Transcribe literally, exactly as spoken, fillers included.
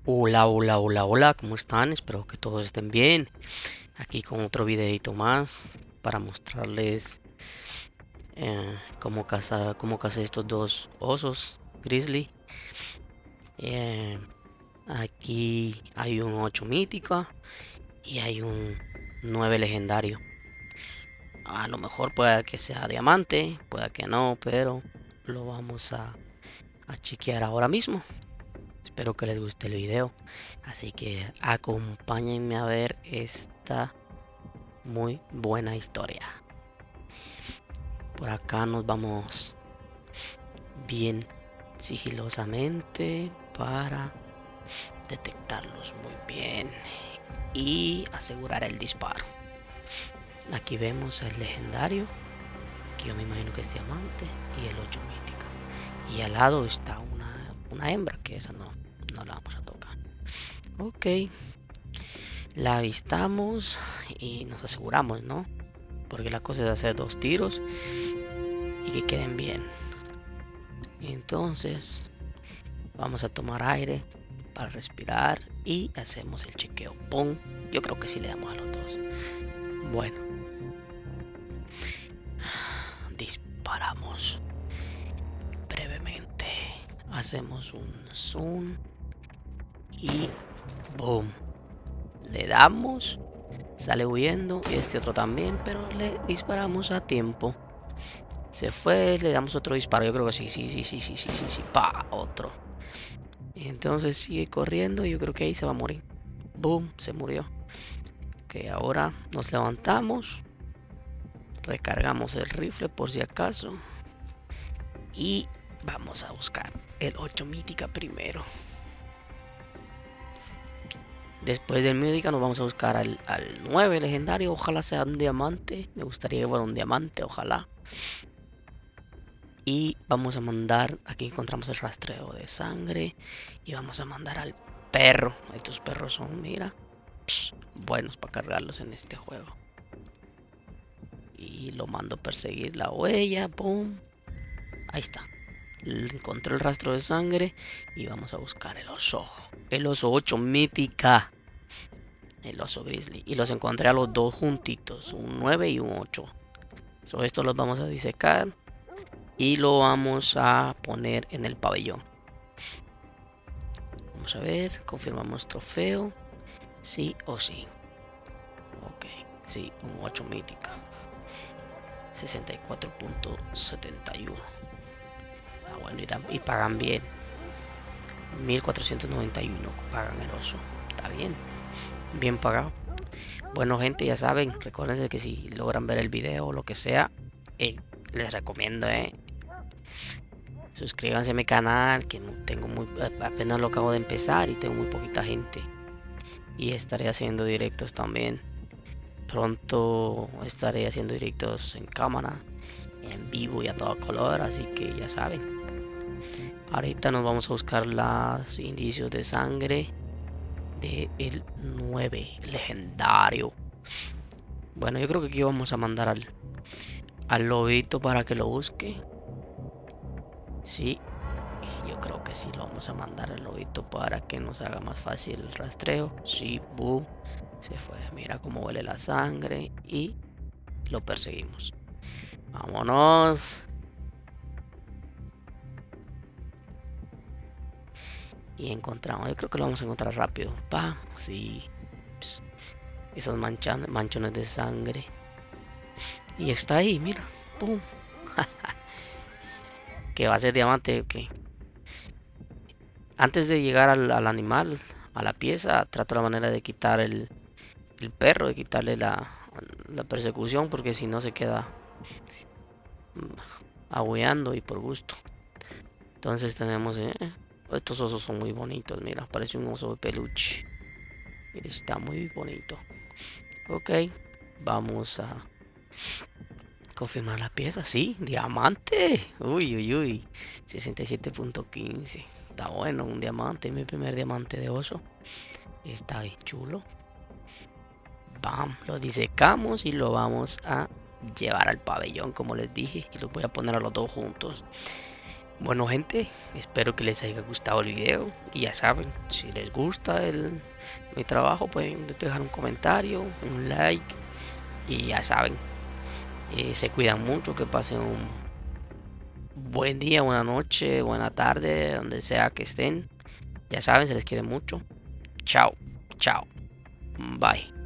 Hola, hola, hola, hola, ¿cómo están? Espero que todos estén bien. Aquí con otro videito más para mostrarles eh, cómo caza, cómo cazé estos dos osos grizzly. Eh, Aquí hay un ocho mítica y hay un nueve legendario. A lo mejor pueda que sea diamante, pueda que no, pero lo vamos a, a chequear ahora mismo. Espero que les guste el video. Así que acompáñenme a ver esta muy buena historia. Por acá nos vamos bien sigilosamente para detectarlos muy bien y asegurar el disparo. Aquí vemos el legendario, que yo me imagino que es diamante, y el ocho mítica. Y al lado está una, una hembra, que esa no, no la vamos a tocar. Ok, la avistamos y nos aseguramos, ¿no? Porque la cosa es hacer dos tiros y que queden bien. Entonces vamos a tomar aire para respirar y hacemos el chequeo. ¡Pum! Yo creo que sí le damos a los dos. Bueno, disparamos brevemente. Hacemos un zoom y ¡boom! Le damos, sale huyendo y este otro también, pero le disparamos a tiempo. Se fue, le damos otro disparo. Yo creo que sí, sí, sí, sí, sí, sí, sí, sí. Pa, otro. Entonces sigue corriendo y yo creo que ahí se va a morir. Boom, se murió. Ok, ahora nos levantamos. Recargamos el rifle por si acaso. Y vamos a buscar el ocho mítica primero. Después del mítica nos vamos a buscar al, al nueve legendario. Ojalá sea un diamante. Me gustaría que fuera un diamante, ojalá. Y vamos a mandar, aquí encontramos el rastreo de sangre. Y vamos a mandar al perro. Estos perros son, mira, pss, buenos para cargarlos en este juego. Y lo mando a perseguir la huella. Boom. Ahí está. Encontré el rastro de sangre. Y vamos a buscar el oso. El oso ocho mítica. El oso grizzly. Y los encontré a los dos juntitos. Un nueve y un ocho. So, estos los vamos a disecar. Y lo vamos a poner en el pabellón. Vamos a ver. Confirmamos trofeo. Sí o sí. Ok. Sí, un ocho mítica. sesenta y cuatro punto setenta y uno. Ah, bueno, y, y pagan bien. mil cuatrocientos noventa y uno pagan el oso. Está bien. Bien pagado. Bueno, gente, ya saben. Recuérdense que si logran ver el video o lo que sea, eh, les recomiendo, eh. Suscríbanse a mi canal, que no tengo muy, apenas lo acabo de empezar y tengo muy poquita gente. Y estaré haciendo directos también. Pronto estaré haciendo directos en cámara, en vivo y a todo color, así que ya saben. Ahorita nos vamos a buscar los indicios de sangre de el nueve legendario. Bueno, yo creo que aquí vamos a mandar al, al lobito para que lo busque. Sí, yo creo que sí lo vamos a mandar al lobito para que nos haga más fácil el rastreo. Sí, boom, se fue. Mira cómo huele la sangre y lo perseguimos. Vámonos. Y encontramos, yo creo que lo vamos a encontrar rápido. Pa, sí. Pss, esos manchan, manchones de sangre. Y está ahí, mira. Pum. Que va a ser diamante. Que antes de llegar al, al, animal, a la pieza, trato la manera de quitar el, el perro, de quitarle la, la persecución, porque si no se queda agueando y por gusto. Entonces tenemos, eh, estos osos son muy bonitos, mira, parece un oso de peluche. Mira, está muy bonito. Ok, vamos a confirmar la pieza. Sí, diamante. Uy, uy, uy. sesenta y siete punto quince. Está bueno, un diamante. Mi primer diamante de oso. Está bien chulo. Bam, lo disecamos y lo vamos a llevar al pabellón, como les dije. Y los voy a poner a los dos juntos. Bueno gente, espero que les haya gustado el video y ya saben, si les gusta el, mi trabajo pueden dejar un comentario, un like y ya saben, eh, se cuidan mucho, que pasen un buen día, buena noche, buena tarde, donde sea que estén, ya saben, se les quiere mucho. Chao, chao, bye.